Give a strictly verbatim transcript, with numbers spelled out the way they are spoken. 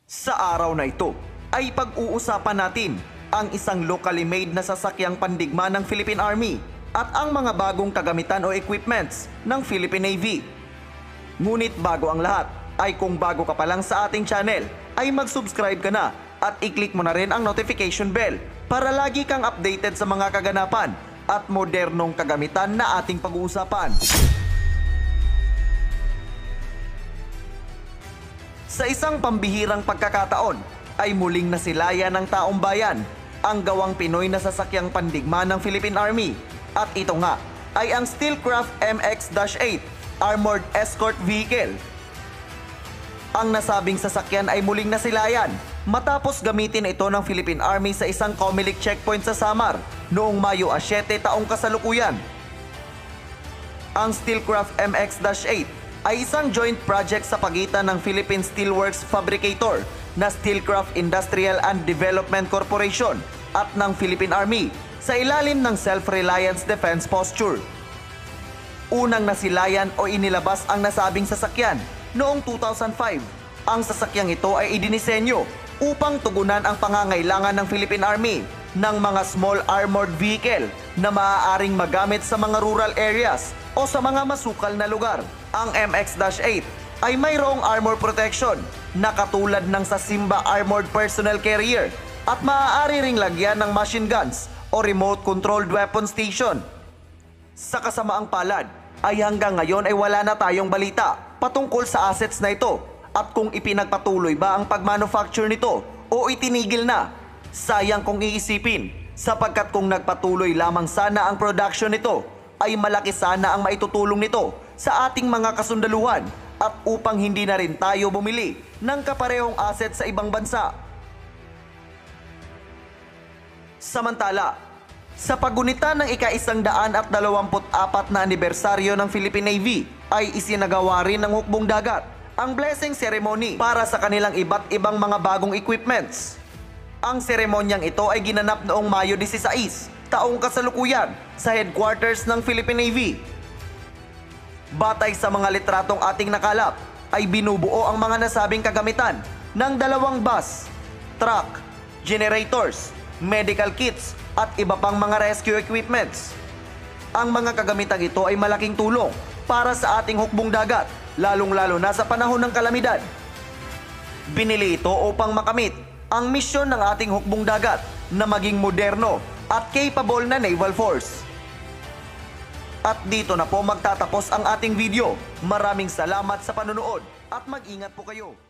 Sa araw na ito ay pag-uusapan natin ang isang locally made na sasakyang pandigma ng Philippine Army at ang mga bagong kagamitan o equipments ng Philippine Navy. Ngunit bago ang lahat ay kung bago ka pa lang sa ating channel ay mag-subscribe ka na at i-click mo na rin ang notification bell para lagi kang updated sa mga kaganapan at modernong kagamitan na ating pag-uusapan. Sa isang pambihirang pagkakataon ay muling nasilayan ng taong bayan ang gawang Pinoy na sasakyang pandigma ng Philippine Army. At ito nga ay ang Steelcraft M X eight Armored Escort Vehicle. Ang nasabing sasakyan ay muling nasilayan matapos gamitin ito ng Philippine Army sa isang Comelec checkpoint sa Samar noong Mayo siyete taong kasalukuyan. Ang Steelcraft M X eight ay isang joint project sa pagitan ng Philippine Steelworks Fabricator na Steelcraft Industrial and Development Corporation at ng Philippine Army sa ilalim ng Self-Reliance Defense Posture. Unang nasilayan o inilabas ang nasabing sasakyan noong two thousand five. Ang sasakyang ito ay idinisenyo upang tugunan ang pangangailangan ng Philippine Army ng mga small armored vehicle na maaaring magamit sa mga rural areas o sa mga masukal na lugar. Ang M X eight ay mayroong armor protection na katulad ng sa Simba Armored Personnel Carrier at maaari ring lagyan ng machine guns o remote controlled weapon station. Sa kasamaang palad ay hanggang ngayon ay wala na tayong balita patungkol sa assets na ito at kung ipinagpatuloy ba ang pagmanufacture nito o itinigil na. Sayang kung iisipin sapagkat kung nagpatuloy lamang sana ang production nito ay malaki sana ang maitutulong nito sa ating mga kasundaluhan at upang hindi na rin tayo bumili ng kaparehong asset sa ibang bansa. Samantala, sa pagunita ng ika-isang daan at dalawamput apat na anibersaryo ng Philippine Navy ay isinagawa rin ng hukbong dagat ang blessing ceremony para sa kanilang iba't ibang mga bagong equipments. Ang seremonyang ito ay ginanap noong Mayo disiseis, taong kasalukuyan sa headquarters ng Philippine Navy. Batay sa mga litratong ating nakalap, ay binubuo ang mga nasabing kagamitan ng dalawang bus, truck, generators, medical kits at iba pang mga rescue equipments. Ang mga kagamitang ito ay malaking tulong para sa ating hukbong dagat, lalong-lalo na sa panahon ng kalamidad. Binili ito upang makamit ang misyon ng ating hukbong dagat na maging moderno at capable na naval force. At dito na po magtatapos ang ating video. Maraming salamat sa panonood at mag-ingat po kayo.